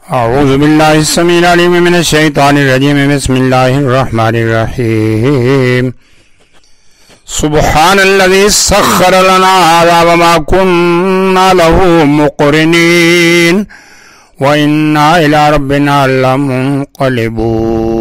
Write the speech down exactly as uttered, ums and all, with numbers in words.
أعوذ بالله السميع العليم من الشيطان الرجيم. بسم الله الرحمن الرحيم. سبحان الذي سخر لنا هذا وما كنا له مقرنين وإنا إلى ربنا لمنقلبون.